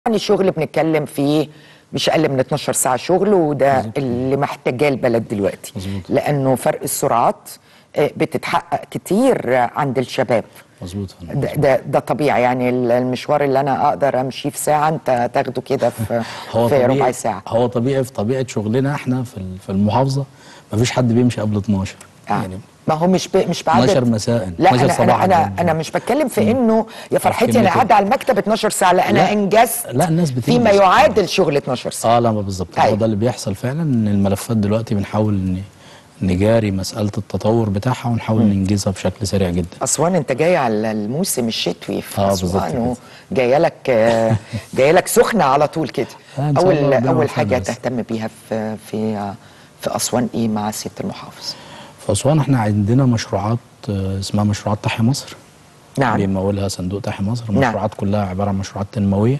يعني شغل بنتكلم فيه مش اقل من 12 ساعه شغل، وده مظبوط. اللي محتاجاه البلد دلوقتي. مظبوط. لانه فرق السرعات بتتحقق كتير عند الشباب. مظبوط. ده طبيعي، يعني المشوار اللي انا اقدر امشيه في ساعه انت تاخده كده في ربع ساعه. هو طبيعي في طبيعه شغلنا احنا في المحافظه مفيش حد بيمشي قبل 12 يعني ما هو مش بعدد 12 مساء، لا 12 صباحا. انا مش بتكلم في انه يا فرحتي انا قاعده على المكتب 12 ساعه، لا انا انجزت. لا الناس بتنجز فيما يعادل شغل 12 ساعه. لا بالظبط. هو ده اللي بيحصل فعلا، ان الملفات دلوقتي بنحاول نجاري مساله التطور بتاعها ونحاول ننجزها بشكل سريع جدا. اسوان انت جاي على الموسم الشتوي في اسوان، جايه لك سخنه على طول كده. اول حاجه تهتم بيها في اسوان ايه مع سياده المحافظ؟ في اسوان احنا عندنا مشروعات اسمها مشروعات تحيا مصر. نعم. بيمولها صندوق تحيا مصر. المشروعات كلها عباره عن مشروعات تنمويه.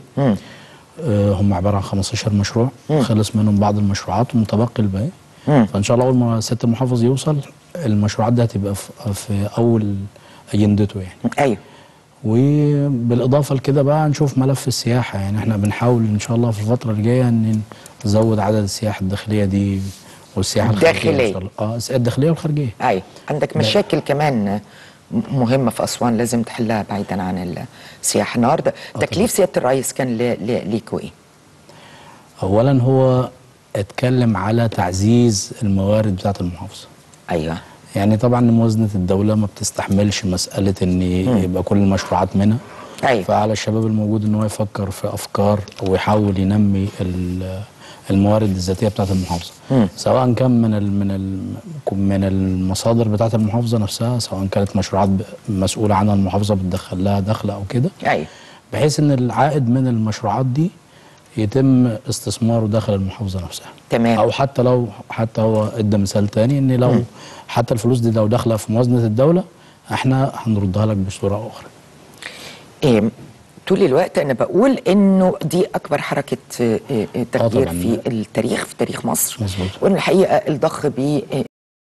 هم عباره عن 15 مشروع. خلص منهم بعض المشروعات ومتبقي الباقي. فان شاء الله اول ما سياده المحافظ يوصل المشروعات دي هتبقى في اول اجندته يعني. ايوه. وبالاضافه لكده بقى نشوف ملف السياحه، يعني احنا بنحاول ان شاء الله في الفتره الجايه ان نزود عدد السياحه الداخليه دي والسياحه الخارجيه. الداخليه والخارجيه. ايوه. عندك مشاكل كمان مهمه في اسوان لازم تحلها بعيدا عن السياحه. النهارده تكليف سياده الرئيس كان ليكوا ايه؟ اولا هو اتكلم على تعزيز الموارد بتاعه المحافظه. ايوه. يعني طبعا موازنه الدوله ما بتستحملش مساله ان يبقى كل المشروعات منها. أيوة. فعلى الشباب الموجود ان هو يفكر في افكار ويحاول ينمي الموارد الذاتيه بتاعه المحافظه. سواء كان من المصادر بتاعه المحافظه نفسها، سواء كانت مشروعات مسؤوله عنها المحافظه بتدخل لها دخل او كده. ايوه. بحيث ان العائد من المشروعات دي يتم استثماره داخل المحافظه نفسها. تمام. او حتى هو ادى مثال تاني ان لو حتى الفلوس دي لو داخله في موازنه الدوله احنا هنردها لك بصوره اخرى. طول الوقت انا بقول انه دي اكبر حركه تغيير في التاريخ، في تاريخ مصر. مظبوط. وان الحقيقه الضخ